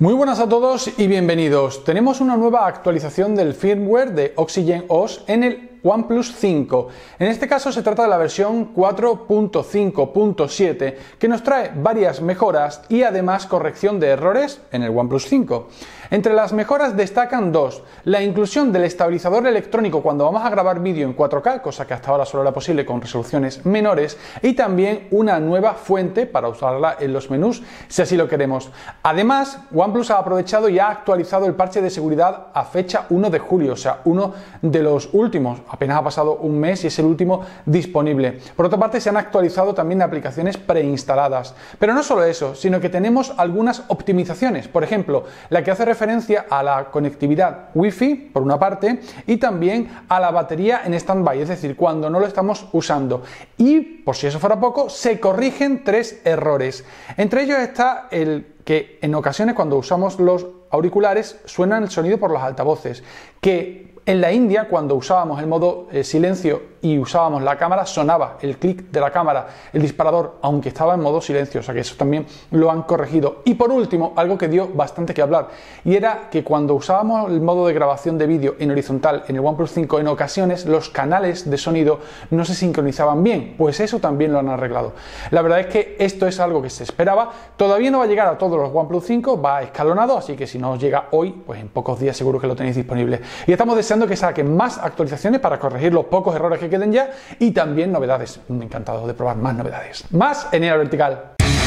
Muy buenas a todos y bienvenidos. Tenemos una nueva actualización del firmware de Oxygen OS en el OnePlus 5. En este caso se trata de la versión 4.5.7 que nos trae varias mejoras y además corrección de errores en el OnePlus 5. Entre las mejoras destacan dos: la inclusión del estabilizador electrónico cuando vamos a grabar vídeo en 4K, cosa que hasta ahora solo era posible con resoluciones menores, y también una nueva fuente para usarla en los menús si así lo queremos. Además, OnePlus ha aprovechado y ha actualizado el parche de seguridad a fecha 1 de julio, o sea, uno de los últimos. Apenas ha pasado un mes y es el último disponible. Por otra parte, se han actualizado también aplicaciones preinstaladas. Pero no solo eso, sino que tenemos algunas optimizaciones. Por ejemplo, la que hace referencia a la conectividad Wi-Fi, por una parte, y también a la batería en stand-by, es decir, cuando no lo estamos usando. Y, por si eso fuera poco, se corrigen 3 errores. Entre ellos está el que en ocasiones cuando usamos los auriculares suena el sonido por los altavoces, que en la India, cuando usábamos el modo silencio y usábamos la cámara, sonaba el clic de la cámara, el disparador, aunque estaba en modo silencio, o sea que eso también lo han corregido. Y por último, algo que dio bastante que hablar, y era que cuando usábamos el modo de grabación de vídeo en horizontal en el OnePlus 5, en ocasiones los canales de sonido no se sincronizaban bien, pues eso también lo han arreglado. La verdad es que esto es algo que se esperaba, todavía no va a llegar a todos los OnePlus 5, va escalonado, así que si no os llega hoy, pues en pocos días seguro que lo tenéis disponible. Y estamos deseando que saquen más actualizaciones para corregir los pocos errores que queden ya y también novedades. Encantado de probar más novedades. Más en Era Vertical.